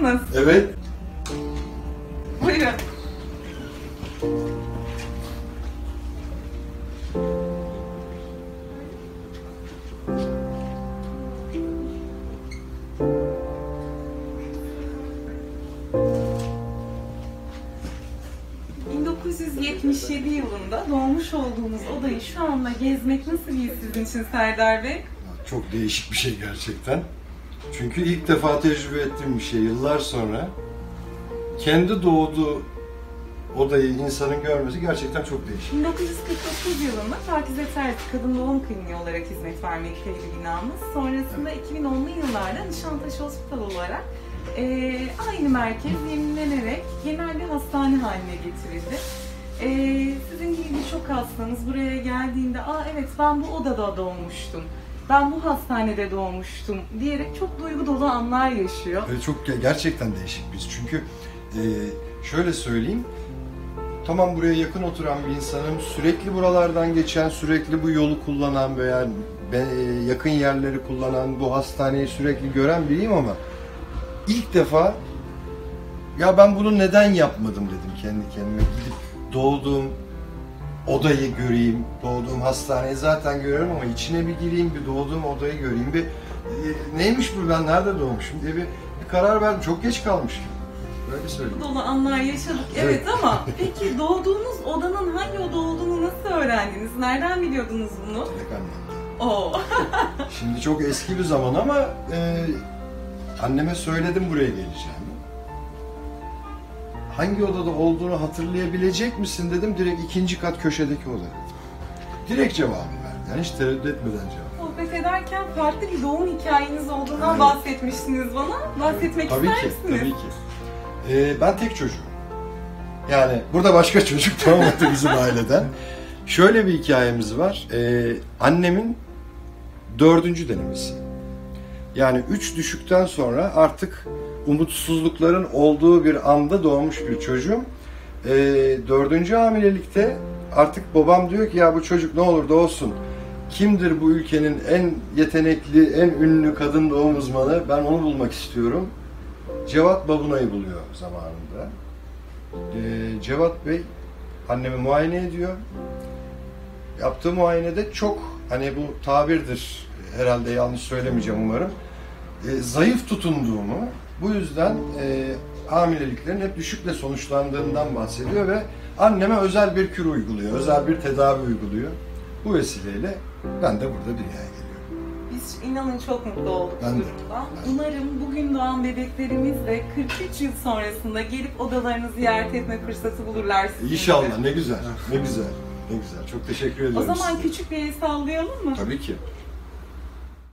mısınız? Evet. Buyurun. ...1977 yılında doğmuş olduğumuz odayı şu anda gezmek nasıl bir sizin için Serdar Bey? Çok değişik bir şey gerçekten. Çünkü ilk defa tecrübe ettiğim bir şey. Yıllar sonra kendi doğduğu odayı insanın görmesi gerçekten çok değişik. 1949 yılında Pakize Terzi Kadın Doğum Kliniği olarak hizmet vermekteydi binamız. Sonrasında 2010'lu yıllarda Nişantaşı Hospital olarak aynı merkez yenilenerek genel bir hastane haline getirildi. Sizin gibi birçok hastanız buraya geldiğinde evet ben bu odada doğmuştum, ben bu hastanede doğmuştum diyerek çok duygu dolu anlar yaşıyor. Çok gerçekten değişik biz. Çünkü şöyle söyleyeyim, tamam buraya yakın oturan bir insanım, sürekli buralardan geçen, sürekli bu yolu kullanan veya yakın yerleri kullanan, bu hastaneyi sürekli gören biriyim ama ilk defa ya ben bunu neden yapmadım dedim kendi kendime. Gidip doğduğum odayı göreyim, doğduğum hastaneyi zaten görüyorum ama içine bir gireyim, bir doğduğum odayı göreyim, bir neymiş bu, ben nerede doğmuşum diye bir karar verdim. Çok geç kalmıştım. Böyle söyleyeyim. Dolu anlar yaşadık evet ama peki doğduğunuz odanın hangi oda olduğunu nasıl öğrendiniz? Nereden biliyordunuz bunu? Direkt annemden. Oo. Şimdi çok eski bir zaman ama anneme söyledim buraya geleceğimi. Hangi odada olduğunu hatırlayabilecek misin dedim. Direkt 2. kat köşedeki oda dedim. Direkt cevabı verdi. Yani hiç tereddüt etmeden cevap. Sohbet ederken farklı bir doğum hikayeniz olduğundan bahsetmiştiniz bana. Bahsetmek Tabii ister ki, misiniz? tabii ki. Ben tek çocuğum. Yani burada başka çocuk doğmadı bizim aileden. Şöyle bir hikayemiz var. Annemin 4. denemesi. Yani 3 düşükten sonra artık umutsuzlukların olduğu bir anda doğmuş bir çocuğum. 4. hamilelikte artık babam diyor ki ya bu çocuk ne olur da olsun. Kimdir bu ülkenin en yetenekli, en ünlü kadın doğum uzmanı? Ben onu bulmak istiyorum. Cevat Babunay'ı buluyor zamanında. Cevat Bey annemi muayene ediyor. Yaptığı muayenede çok, hani bu tabirdir, herhalde yanlış söylemeyeceğim umarım, zayıf tutunduğumu, bu yüzden hamileliklerin hep düşükle sonuçlandığından bahsediyor ve anneme özel bir kür uyguluyor, özel bir tedavi uyguluyor. Bu vesileyle ben de burada dünyaya geliyorum. Biz inanın çok mutlu olduk bu Ben de. durumdan. Umarım bugün doğan bebeklerimiz de 43 yıl sonrasında gelip odalarını ziyaret etme fırsatı bulurlar sizinle. İnşallah, ne güzel, ne güzel, ne güzel. Çok teşekkür ediyorum O zaman size. küçük bir el sallayalım mı? Tabii ki.